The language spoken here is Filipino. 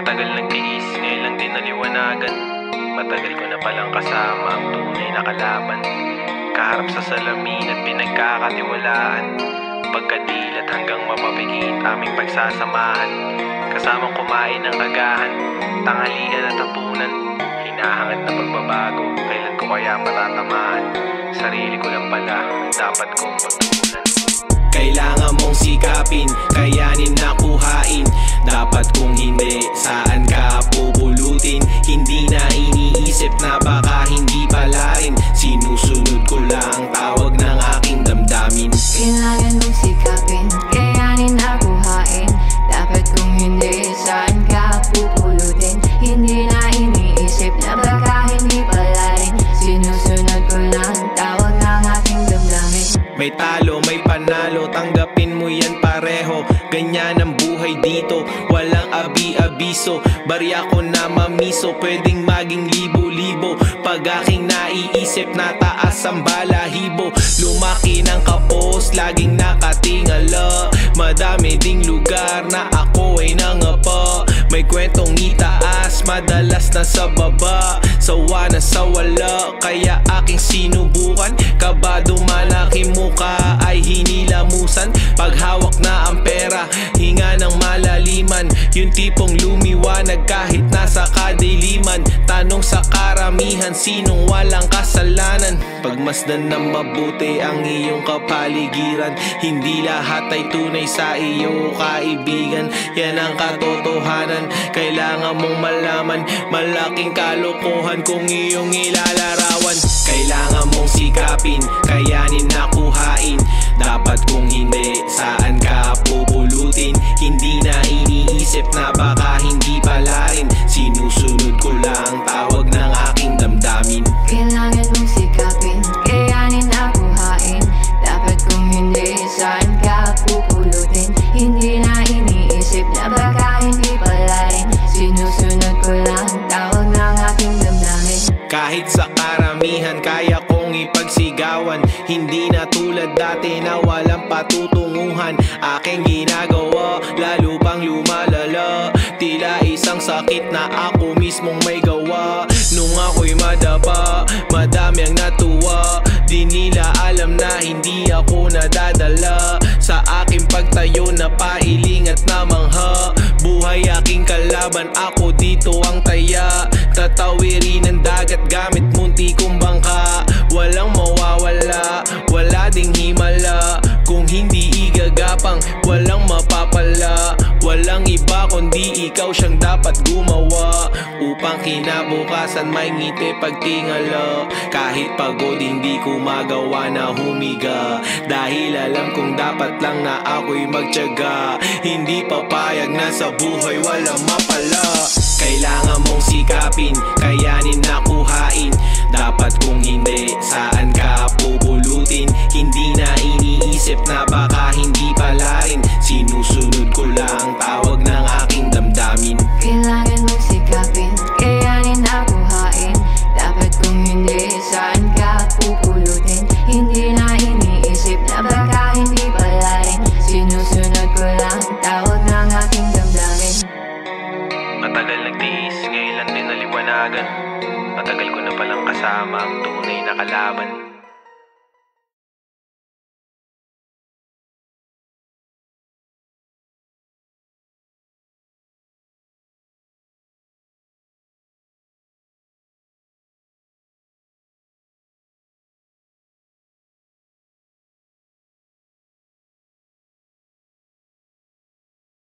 Matagal nagtiis, ngayon lang din naliwanagan. Matagal ko na palang kasama ang tunay na kalaban. Kaharap sa salamin at pinagkakatiwalaan, pagkadilat hanggang mapapigit aming pagsasamahan. Kasamang kumain ng agahan, tanghalian at hapunan. Hinahangad na pagbabago, kailan ko kaya matatamaan? Sarili ko lang pala, dapat kong pagtuunan. Kailangan mong sikapin, kayanin na kuhain. Dapat kung hindi, saan ka pupulutin? Hindi na iniisip na baka hindi pala rin. Sinusunod ko lang tawag ng aking damdamin. Kailangan mong sikapin, kayanin na kuhain. Dapat kung hindi, saan ka pupulutin? Hindi na iniisip na baka hindi pala rin. Sinusunod ko lang tawag ng aking damdamin. May talo, may panalo, tanggapin mo yan pareho. Ganyan ang buhay dito, walang abi-abiso. Barya ko na mamiso, pwedeng maging libo-libo. Pag aking naiisip na taas ang balahibo. Lumaki ng kapos, laging nakatingala. Madami ding lugar na ako ay nangapa. May kwentong itaas, madalas na sa baba. Sawa na sa wala, kaya aking sinubukan. Kabado malaki muka ay hinilamusan. Pag hawak na ang pera, hinga ng malaliman. Yung tipong lumiwanag kahit nasa kadiliman. Tanong sa karamihan, sinong walang kasalanan? Pagmasdan ng mabuti ang iyong kapaligiran. Hindi lahat ay tunay sa iyo kaibigan. Yan ang katotohanan, kailangan mong malaman. Malaking kalokohan kung iyong ilalarawan. Kailangan mong sikapin, kayanin na kuhain. Dapat kung hindi, saan ka pupulutin? Hindi na iniisip na baka hindi pala rin. Sinusunod ko lang tawag ng aking damdamin. Kailangan mong sikapin, kayanin na kuhain. Dapat kung hindi, saan ka pupulutin? Hindi na iniisip na baka hindi pala rin. Sinusunod ko lang tawag ng aking damdamin. Kahit sa karamihan, kaya kong ipagsigawan. Hindi na tulad dati na walang patutunguhan. Aking ginagawa, lalo pang lumalala. Tila isang sakit na ako mismong may gawa. Nung ako'y madapa, madami ang natuwa. Di nila alam na hindi ako nadadala sa aking pagtayo na pailing at namangha. Buhay aking kalaban, ako dito ang taya. Tatawirin ng dagat gamit munti kong bangka. Walang mawawala, wala ding himala. Kung hindi igagapang, walang mapapala. Walang iba kundi ikaw siyang dapat gumawa. Upang kinabukasan may ngiti pagtingala. Kahit pagod hindi ko magawa na humiga. Dahil alam kong dapat lang na ako'y magtiyaga. Hindi papayag na sa buhay walang mapala. Kailangan mong sikapin, kayanin na kuhain. Dapat kung hindi, saan ka pupulutin? Hindi na iniisip na baka hindi pala rin. Sinusunod ko lang tawag ng aking damdamin. Kailangan mong sikapin, kayanin na kuhain. Dapat kung hindi, saan ka pupulutin? Hindi na iniisip na baka hindi pala rin. Sinusunod ko lang tawag ng aking damdamin. Matagal nagtiis, ngayon lang din naliwanagan. Matagal ko na palang kasama ang tunay na kalaban.